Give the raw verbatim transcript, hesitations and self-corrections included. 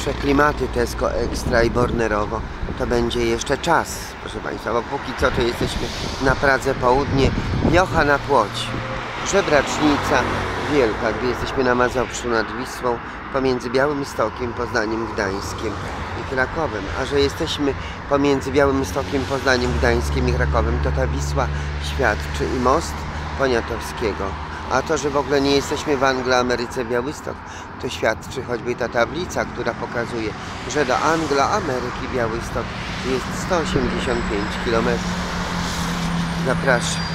najlepsze klimaty Tesco Extra i Bornerowo, to będzie jeszcze czas, proszę Państwa, bo póki co to jesteśmy na Pradze Południe, wiocha nad Łódź, Żebracznica Wielka, gdy jesteśmy na Mazowszu nad Wisłą, pomiędzy Białymstokiem, Poznaniem, Gdańskiem i Krakowem. A że jesteśmy pomiędzy Białymstokiem, Poznaniem, Gdańskiem i Krakowem, to ta Wisła świadczy i most Poniatowskiego. A to, że w ogóle nie jesteśmy w Anglo-Ameryce Białystok, to świadczy choćby ta tablica, która pokazuje, że do Anglo-Ameryki Białystok jest sto osiemdziesiąt pięć kilometrów. Zapraszam.